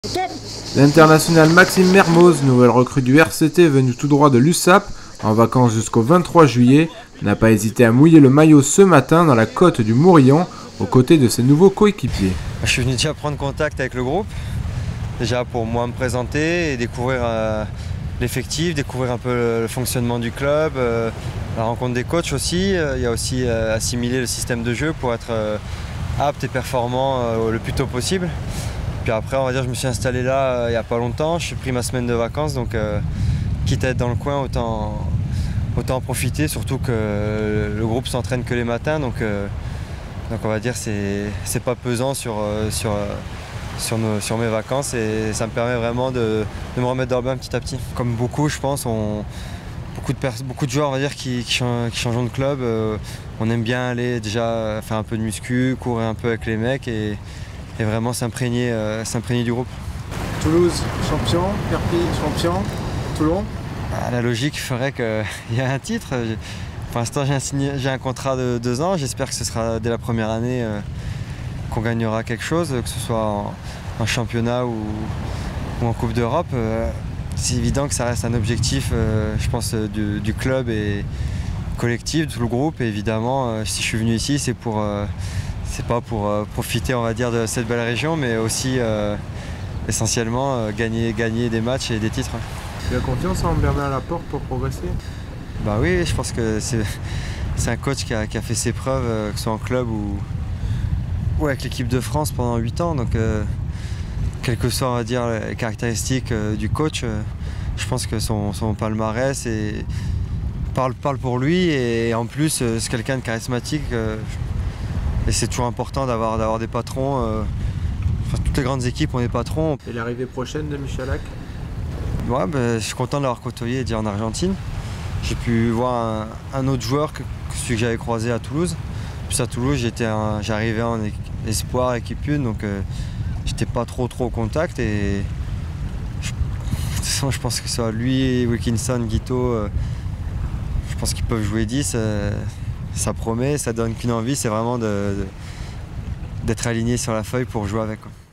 L'international Maxime Mermoz, nouvelle recrue du RCT venu tout droit de l'USAP, en vacances jusqu'au 23 juillet, n'a pas hésité à mouiller le maillot ce matin dans la côte du Mourillon, aux côtés de ses nouveaux coéquipiers. Je suis venu déjà prendre contact avec le groupe, déjà pour moi me présenter et découvrir l'effectif, découvrir un peu le fonctionnement du club, la rencontre des coachs aussi. Il y a aussi assimiler le système de jeu pour être apte et performant le plus tôt possible. Puis après, on va dire, je me suis installé là il n'y a pas longtemps, je suis pris ma semaine de vacances, donc quitte à être dans le coin, autant en profiter, surtout que le groupe s'entraîne que les matins, donc on va dire c'est pas pesant sur mes vacances et ça me permet vraiment de me remettre dans le bain petit à petit. Comme beaucoup, je pense, beaucoup de joueurs, on va dire, qui changent de club, on aime bien aller déjà faire un peu de muscu, courir un peu avec les mecs et vraiment s'imprégner du groupe. Toulouse champion, Perpignan champion, Toulon. La logique ferait qu'il y ait un titre. Pour l'instant, j'ai un contrat de 2 ans. J'espère que ce sera dès la première année qu'on gagnera quelque chose, que ce soit en championnat ou en Coupe d'Europe. C'est évident que ça reste un objectif, je pense, du club et collectif, de tout le groupe. Et évidemment, si je suis venu ici, c'est pas pour profiter, on va dire, de cette belle région, mais aussi essentiellement gagner des matchs et des titres. Tu as confiance en Bernard Laporte pour progresser? Bah oui, je pense que c'est un coach qui a fait ses preuves, que ce soit en club ou avec l'équipe de France pendant 8 ans. Donc, quelles que soient, on va dire, les caractéristiques du coach, je pense que son palmarès parle pour lui. Et en plus, c'est quelqu'un de charismatique. Et c'est toujours important d'avoir des patrons. Toutes les grandes équipes ont des patrons. Et l'arrivée prochaine de Michalak? Ouais, je suis content de l'avoir côtoyé déjà en Argentine. J'ai pu voir un autre joueur que celui que j'avais croisé à Toulouse. Puis à Toulouse, j'arrivais en espoir, équipe 1, donc j'étais pas trop au contact. Et je pense que ce soit lui, Wilkinson, Guito, je pense qu'ils peuvent jouer 10. Ça promet, ça donne qu'une envie, c'est vraiment d'être aligné sur la feuille pour jouer avec, quoi.